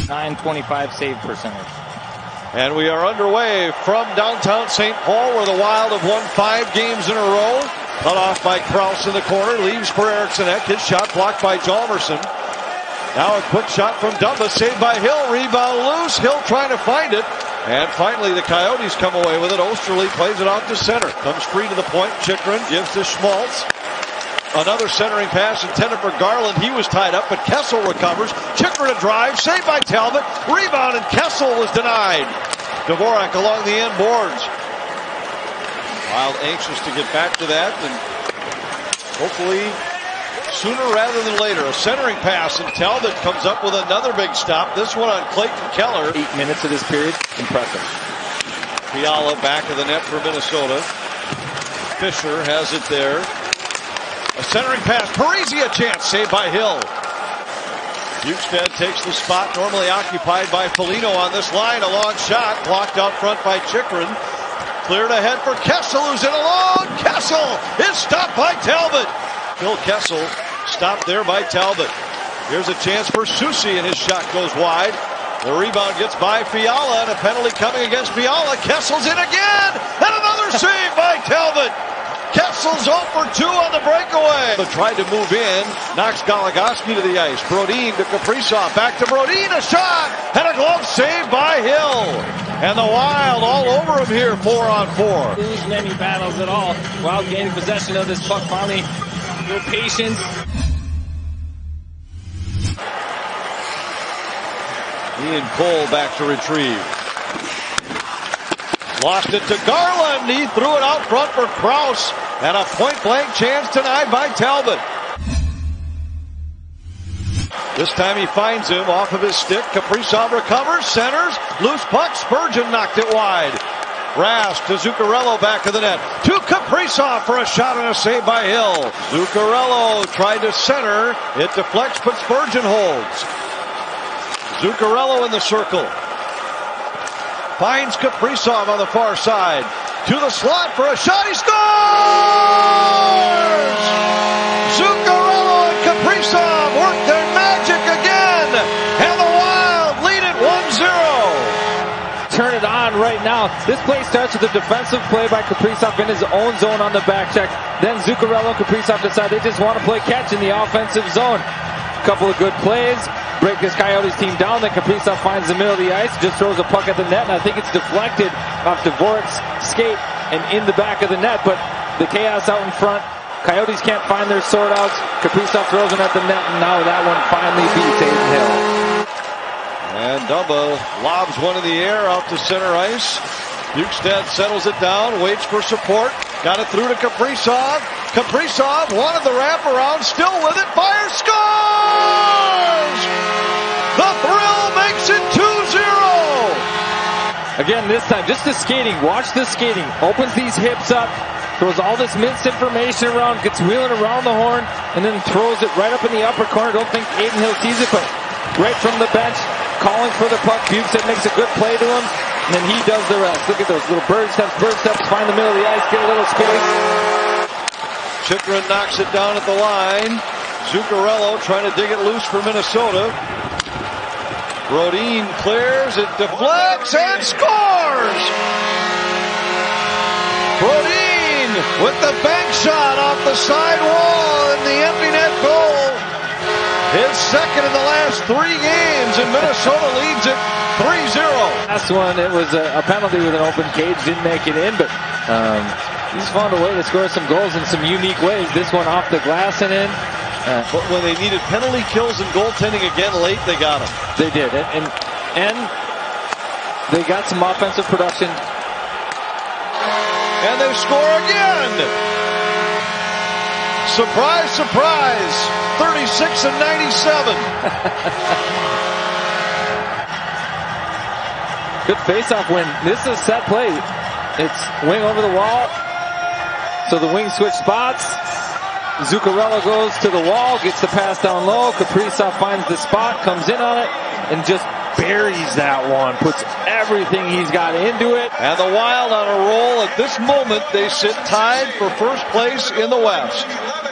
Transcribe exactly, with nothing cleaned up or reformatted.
nine twenty-five save percentage. And we are underway from downtown Saint Paul, where the Wild have won five games in a row. Cut off by Krause in the corner, leaves for Eriksson Ek. His shot blocked by Hjalmarsson. Now a quick shot from Dumba, saved by Hill. Rebound loose. Hill trying to find it. And finally the Coyotes come away with it. Osterley plays it out to center. Comes free to the point. Chychrun gives to Schmaltz. Another centering pass intended for Garland. He was tied up, but Kessel recovers. Chychrun a drive, saved by Talbot. Rebound, and Kessel was denied. Dvorak along the end boards. Wild anxious to get back to that, and hopefully sooner rather than later. A centering pass, and Talbot comes up with another big stop. This one on Clayton Keller. Eight minutes of this period. Impressive. Fiala back of the net for Minnesota. Fisher has it there. A centering pass. Parisi a chance. Saved by Hill. Bukestad takes the spot normally occupied by Foligno on this line. A long shot. Blocked out front by Chychrun. Cleared ahead for Kessel, who's in alone. Kessel is stopped by Talbot. Phil Kessel stopped there by Talbot. Here's a chance for Soucy, and his shot goes wide. The rebound gets by Fiala, and a penalty coming against Fiala. Kessel's in again, and another save by Talbot. Kessel's zero for two on the breakaway. But tried to move in, knocks Goligoski to the ice. Brodin to Kaprizov, back to Brodin, a shot, and a glove save by Hill. And the Wild all over him here, four on four. Lose many battles at all. Wild gaining possession of this puck finally. No patience. Ian Cole back to retrieve. Lost it to Garland. He threw it out front for Krause. And a point-blank chance denied by Talbot. This time he finds him off of his stick. Kaprizov recovers, centers, loose puck. Spurgeon knocked it wide. Rask to Zuccarello, back of the net. To Kaprizov for a shot and a save by Hill. Zuccarello tried to center. It deflects, but Spurgeon holds. Zuccarello in the circle. Finds Kaprizov on the far side. To the slot for a shot. He scores! Zuccarello and Kaprizov work their magic again. And the Wild lead it one zero. Turn it on right now. This play starts with a defensive play by Kaprizov in his own zone on the back check. Then Zuccarello and Kaprizov decide they just want to play catch in the offensive zone. A couple of good plays. Break this Coyotes team down. Then Kaprizov finds the middle of the ice, just throws a puck at the net, and I think it's deflected off Dvorak's skate and in the back of the net. But the chaos out in front. Coyotes can't find their sort outs. Kaprizov throws it at the net, and now that one finally beats Adin Hill. And Dumba lobs one in the air out to center ice. Bukestad settles it down, waits for support. Got it through to Kaprizov. Kaprizov wanted the wraparound, still with it, fires, scores! The thrill makes it two zero! Again, this time, just the skating. Watch the skating. Opens these hips up, throws all this minced information around, gets wheeling around the horn, and then throws it right up in the upper corner. Don't think Adin Hill sees it, but right from the bench, calling for the puck. Bukestad makes a good play to him, and then he does the rest. Look at those little bird steps, bird steps, find the middle of the ice, get a little space. Chychrun knocks it down at the line. Zuccarello trying to dig it loose for Minnesota. Brodin clears, it deflects, and scores! Brodin with the bank shot off the side wall and the empty net goal. His second in the last three games, and Minnesota leads it three zero. Last one, it was a, a penalty with an open cage, didn't make it in, but um, he's found a way to score some goals in some unique ways. This one off the glass and in. Uh, but when they needed penalty kills and goaltending again late, they got them. They did, and, and and they got some offensive production. And they score again. Surprise, surprise. thirty-six and ninety-seven. Good face-off win. This is a set play. It's wing over the wall. So the wing switch spots. Zuccarello goes to the wall, gets the pass down low. Kaprizov finds the spot, comes in on it, and just buries that one. Puts everything he's got into it. And the Wild on a roll. At this moment, they sit tied for first place in the West.